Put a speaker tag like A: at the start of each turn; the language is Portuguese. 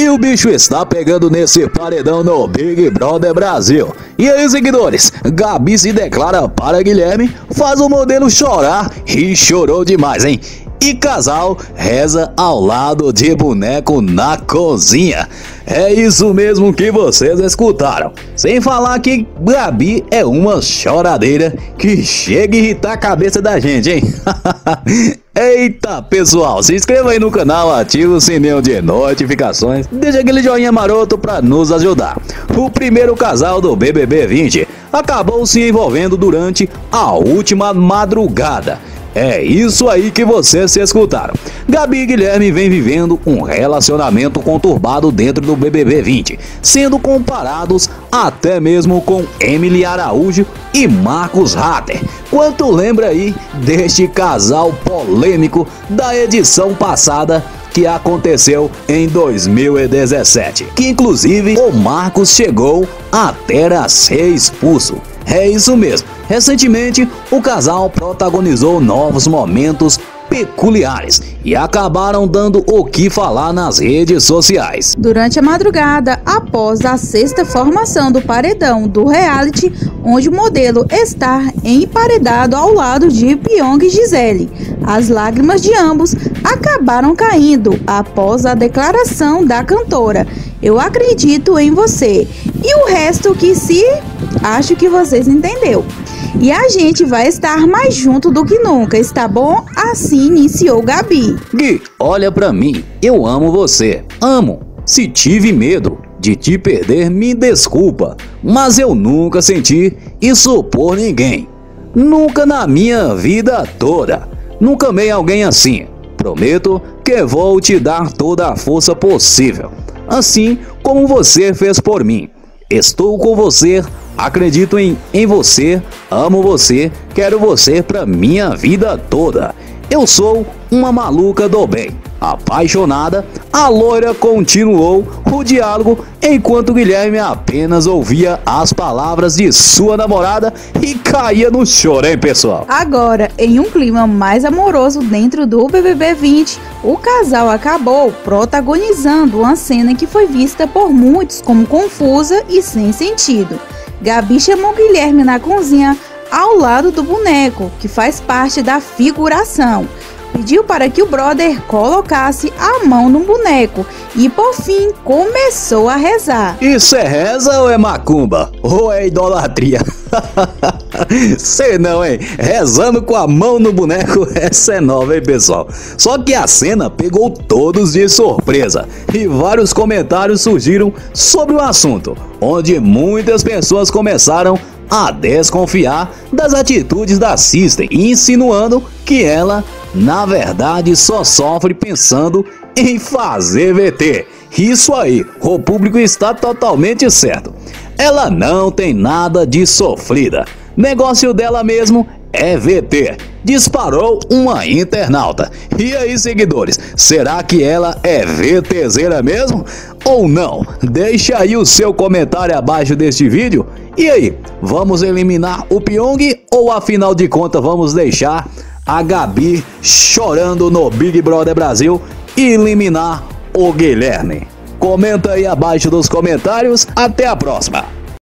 A: o bicho está pegando nesse paredão no Big Brother Brasil. E aí, seguidores, Gabi se declara para Guilherme, faz o modelo chorar e chorou demais, hein? E casal reza ao lado de boneco na cozinha. É isso mesmo que vocês escutaram. Sem falar que Gabi é uma choradeira que chega a irritar a cabeça da gente, hein? Eita, pessoal, se inscreva aí no canal, ativa o sininho de notificações, deixa aquele joinha maroto pra nos ajudar. O primeiro casal do BBB 20 acabou se envolvendo durante a última madrugada. É isso aí que vocês se escutaram. Gabi e Guilherme vêm vivendo um relacionamento conturbado dentro do BBB 20, sendo comparados até mesmo com Emily Araújo e Marcos Hatter. Quanto lembra aí deste casal polêmico da edição passada que aconteceu em 2017, que inclusive o Marcos chegou até a ser expulso. É isso mesmo. Recentemente, o casal protagonizou novos momentos peculiares e acabaram dando o que falar nas redes sociais.
B: Durante a madrugada, após a sexta formação do paredão do reality, onde o modelo está emparedado ao lado de Pyong e Gisele, as lágrimas de ambos acabaram caindo após a declaração da cantora: "Eu acredito em você", e o resto que se acho que vocês entenderam. E a gente vai estar mais junto do que nunca, está bom? Assim iniciou Gabi.
A: Gui, olha pra mim, eu amo você, amo. Se tive medo de te perder, me desculpa, mas eu nunca senti isso por ninguém. Nunca na minha vida toda. Nunca amei alguém assim. Prometo que vou te dar toda a força possível, assim como você fez por mim. Estou com você, acredito em você, amo você, quero você pra minha vida toda. Eu sou uma maluca do bem. Apaixonada, a loira continuou o diálogo enquanto Guilherme apenas ouvia as palavras de sua namorada e caía no choro, hein, pessoal?
B: Agora, em um clima mais amoroso dentro do BBB 20, o casal acabou protagonizando uma cena que foi vista por muitos como confusa e sem sentido. Gabi chamou Guilherme na cozinha ao lado do boneco, que faz parte da figuração. Pediu para que o brother colocasse a mão no boneco e, por fim, começou a rezar.
A: Isso é reza ou é macumba? Ou é idolatria? Sei não, hein? Rezando com a mão no boneco, essa é nova, hein, pessoal? Só que a cena pegou todos de surpresa e vários comentários surgiram sobre o assunto, onde muitas pessoas começaram a desconfiar das atitudes da System, insinuando que ela, na verdade, só sofre pensando em fazer VT. Isso aí, o público está totalmente certo. Ela não tem nada de sofrida. Negócio dela mesmo é VT, disparou uma internauta. E aí, seguidores, será que ela é VTzeira mesmo ou não? Deixa aí o seu comentário abaixo deste vídeo. E aí, vamos eliminar o Pyong ou afinal de contas vamos deixar a Gabi chorando no Big Brother Brasil e eliminar o Guilherme? Comenta aí abaixo nos comentários. Até a próxima!